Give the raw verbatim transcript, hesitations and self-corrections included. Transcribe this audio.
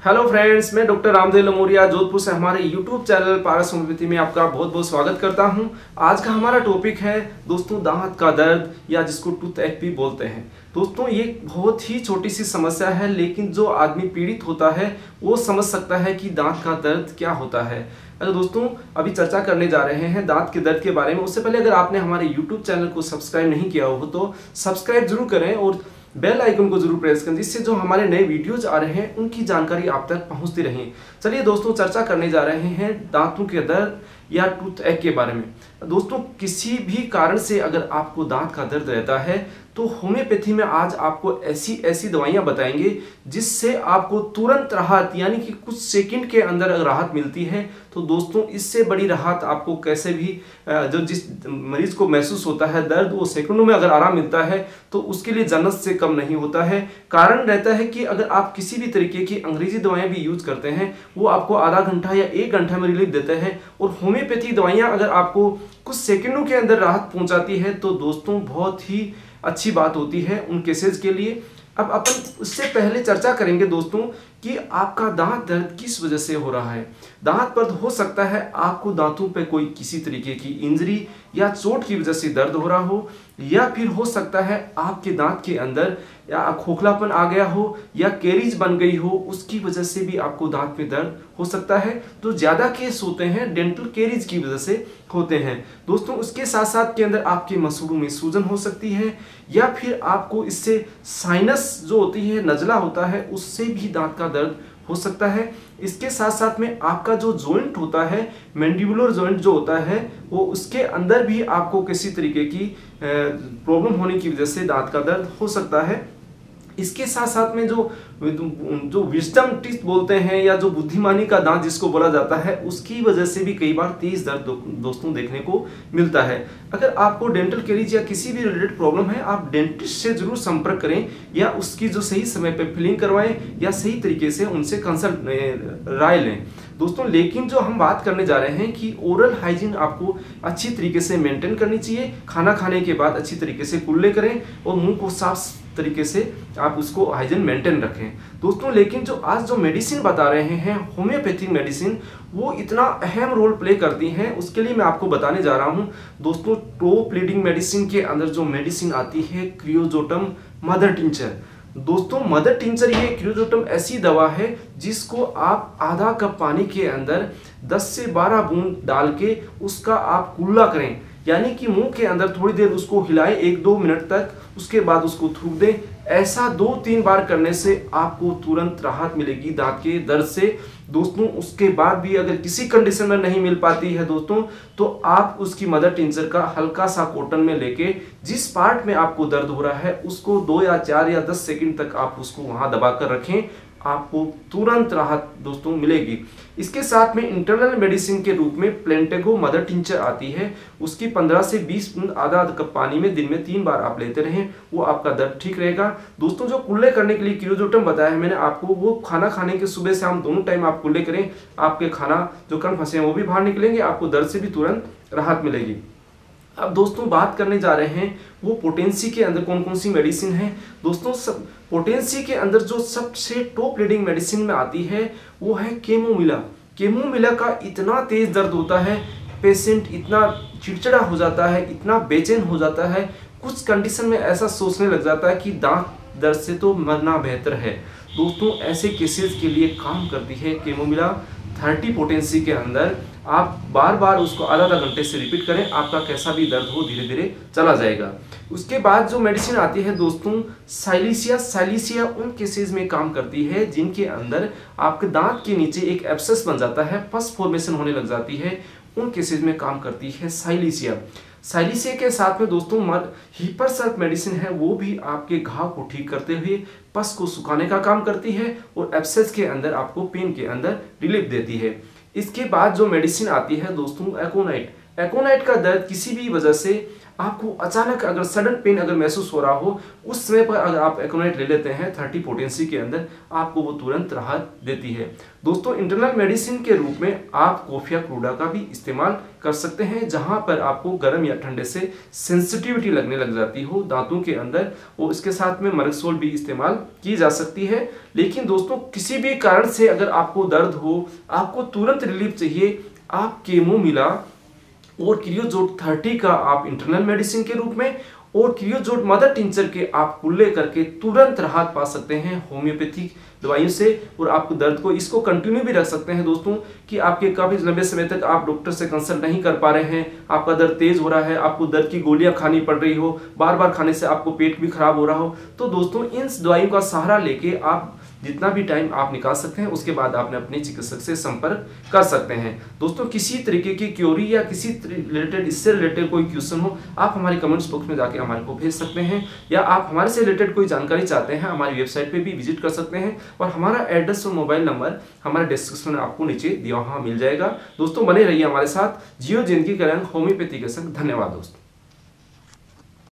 Hello friends, मैं doctor Ramdev Lamoria Jodhpur से हमारे यूट्यूब चैनल पारस होम्योपैथी में आपका बहुत बहुत स्वागत करता हूं। आज का हमारा टॉपिक है दोस्तों दांत का दर्द या जिसको टूथ एक भी बोलते हैं। दोस्तों ये बहुत ही छोटी सी समस्या है, लेकिन जो आदमी पीड़ित होता है वो समझ सकता है कि दांत का दर्द क्या होता है। अगर दोस्तों अभी चर्चा करने जा रहे हैं दांत के दर्द के बारे में, उससे पहले अगर आपने हमारे यूट्यूब चैनल को सब्सक्राइब नहीं किया हो तो सब्सक्राइब जरूर करें और बेल आइकन को जरूर प्रेस करें, जिससे जो हमारे नए वीडियोज आ रहे हैं उनकी जानकारी आप तक पहुंचती रहे। चलिए दोस्तों चर्चा करने जा रहे हैं दांतों के दर्द या टूथ एक के बारे में। दोस्तों किसी भी कारण से अगर आपको दांत का दर्द रहता है तो होम्योपैथी में आज आपको ऐसी ऐसी दवाइयां बताएंगे जिससे आपको तुरंत राहत, यानी कि कुछ सेकंड के अंदर अगर राहत मिलती है तो दोस्तों इससे बड़ी राहत आपको कैसे भी जो जिस मरीज को महसूस होता है दर्द, वो सेकंडों में अगर आराम मिलता है तो उसके लिए जन्नत से कम नहीं होता है। कारण रहता है कि अगर आप किसी भी तरीके की अंग्रेजी दवाएं भी यूज करते हैं वो आपको आधा घंटा या एक घंटा में रिलीफ देते हैं, और होम्योपैथी दवाइयां अगर आपको कुछ सेकंडों के अंदर राहत पहुंचाती है तो दोस्तों बहुत ही अच्छी बात होती है उन केसेस के लिए। अब अपन उससे पहले चर्चा करेंगे दोस्तों कि आपका दांत दर्द किस वजह से हो रहा है। दांत दर्द हो सकता है आपको दांतों पे कोई किसी तरीके की इंजरी या चोट की वजह से दर्द हो रहा हो, या फिर हो सकता है आपके दांत के अंदर या खोखलापन आ गया हो या कैरीज बन गई हो, उसकी वजह से भी आपको दांत में दर्द हो सकता है। तो ज्यादा केस होते हैं डेंटल कैरीज की वजह से होते हैं दोस्तों। उसके साथ साथ के अंदर आपके मसूड़ों में सूजन हो सकती है, या फिर आपको इससे साइनस जो होती है, नजला होता है, उससे भी दांत का दर्द हो सकता है। इसके साथ साथ में आपका जो जॉइंट होता है, मैंडिबुलर जॉइंट जो होता है, वो उसके अंदर भी आपको किसी तरीके की प्रॉब्लम होने की वजह से दांत का दर्द हो सकता है। इसके साथ साथ में जो जो विजडम टीथ बोलते हैं या जो बुद्धिमानी का दांत जिसको बोला जाता है, उसकी वजह से भी कई बार तेज दर्द दो, दोस्तों देखने को मिलता है। अगर आपको डेंटल कैरीज या किसी भी रिलेटेड प्रॉब्लम है, आप डेंटिस्ट से जरूर संपर्क करें या उसकी जो सही समय पे फिलिंग करवाएं या सही तरीके से उनसे कंसल्ट राय लें दोस्तों। लेकिन जो हम बात करने जा रहे हैं कि ओरल हाइजीन आपको अच्छी तरीके से मेंटेन करनी चाहिए। खाना खाने के बाद अच्छी तरीके से कुल्ले करें और मुंह को साफ तरीके से आप उसको हाइजीन मेंटेन रखें दोस्तों। लेकिन जो आज जो मेडिसिन बता रहे हैं होम्योपैथिक मेडिसिन, वो इतना अहम रोल प्ले करती हैं, उसके लिए मैं आपको बताने जा रहा हूं दोस्तों। टॉप लीडिंग मेडिसिन के अंदर जो मेडिसिन आती है क्रियोजोटम मदर टिंचर। दोस्तों मदर टिंचर ये क्रियोजोटम ऐसी दवा है जिसको आप आधा कप पानी के अंदर दस से बारह बूंद डाल के उसका आप कुल्ला करें, यानी कि मुंह के अंदर थोड़ी देर उसको हिलाएं एक दो मिनट तक, उसके बाद उसको थूक दें। ऐसा दो तीन बार करने से आपको तुरंत राहत मिलेगी दांत के दर्द से दोस्तों। उसके बाद भी अगर किसी कंडीशन में नहीं मिल पाती है दोस्तों, तो आप उसकी मदर टिंचर का हल्का सा कॉटन में लेके जिस पार्ट में आपको दर्द हो रहा है उसको दो या चार या दस सेकंड तक आप उसको वहां दबाकर रखें, आपको तुरंत राहत दोस्तों मिलेगी। इसके साथ में इंटरनल मेडिसिन के रूप में प्लेंटेगो मदर टिंचर आती है, उसकी पंद्रह से बीस बूंद आधा आधा कप पानी में दिन में तीन बार आप लेते रहें, वो आपका दर्द ठीक रहेगा दोस्तों। जो कुल्ले करने के लिए क्रियोजोटम बताया है मैंने आपको, वो खाना खाने के सुबह शाम दोनों टाइम आप कुल्ले करें, आपके खाना जो कण फंसे हैं वो भी बाहर निकलेंगे, आपको दर्द से भी तुरंत राहत मिलेगी। अब दोस्तों बात करने जा रहे हैं वो पोटेंसी के अंदर कौन कौन सी मेडिसिन है दोस्तों। सब पोटेंसी के अंदर जो सबसे टॉप लीडिंग मेडिसिन में आती है वो है केमोमिला। केमोमिला का इतना तेज दर्द होता है, पेशेंट इतना चिड़चिड़ा हो जाता है, इतना बेचैन हो जाता है, कुछ कंडीशन में ऐसा सोचने लग जाता है कि दांत दर्द से तो मरना बेहतर है दोस्तों। ऐसे केसेस के लिए काम करती है केमोमिला। थर्टी पोटेंसी के अंदर आप बार बार उसको आधा आधा घंटे से रिपीट करें, आपका कैसा भी दर्द हो धीरे धीरे चला जाएगा। उसके बाद जो मेडिसिन आती है दोस्तों साइलिसिया। साइलिसिया उन केसेस में काम करती है जिनके अंदर आपके दांत के नीचे एक एब्सेस बन जाता है, पस फॉर्मेशन होने लग जाती है, उन केसेस में काम करती है साइलिसिया। साइलिसिया के साथ में दोस्तों हीपर सर्फ मेडिसिन है, वो भी आपके घाव को ठीक करते हुए पस को सुखाने का काम करती है और एब्सेस के अंदर आपको पेन के अंदर रिलीफ देती है। इसके बाद जो मेडिसिन आती है दोस्तों एकोनाइट। एकोनाइट का दर्द किसी भी वजह से आपको अचानक अगर सडन पेन अगर महसूस हो रहा हो, उस समय पर अगर आप एक्रोनाइट ले लेते हैं थर्टी पोटेंसी के अंदर, आपको वो तुरंत राहत देती है। दोस्तों इंटरनल मेडिसिन के रूप में आप कोफिया क्रूडा का भी इस्तेमाल कर सकते हैं, जहां पर आपको गर्म या ठंडे से सेंसिटिविटी लगने लग जाती हो दांतों के अंदर, वो इसके साथ में मरक्सोल भी इस्तेमाल की जा सकती है। लेकिन दोस्तों किसी भी कारण से अगर आपको दर्द हो, आपको तुरंत रिलीफ चाहिए, आप केमोमिला और क्रियोजोट थर्टी का आप इंटरनल मेडिसिन के रूप में और क्रियोजोट मदर टिंचर के आप कुल्ले करके तुरंत राहत पा सकते हैं होम्योपैथिक दवाइयों से, और आपको दर्द को इसको कंटिन्यू भी रख सकते हैं दोस्तों कि आपके काफी लंबे समय तक आप डॉक्टर से कंसल्ट नहीं कर पा रहे हैं, आपका दर्द तेज हो रहा है, आपको दर्द की गोलियां खानी पड़ रही हो, बार बार खाने से आपको पेट भी खराब हो रहा हो, तो दोस्तों इन दवाइयों का सहारा लेके आप जितना भी टाइम आप निकाल सकते हैं, उसके बाद आपने अपने चिकित्सक से संपर्क कर सकते हैं। दोस्तों किसी तरीके की क्यूरी या किसी रिलेटेड इससे रिलेटेड कोई क्वेश्चन हो, आप हमारे कमेंट्स बॉक्स में जाके हमारे को भेज सकते हैं, या आप हमारे से रिलेटेड कोई जानकारी चाहते हैं हमारी वेबसाइट पे भी विजिट कर सकते हैं, और हमारा एड्रेस और मोबाइल नंबर हमारे डिस्क्रिप्शन में आपको नीचे दिया हुआ मिल जाएगा। दोस्तों बने रहिए हमारे साथ। जियो जिंदगी कल्याण होम्योपैथी के संग। धन्यवाद दोस्तों।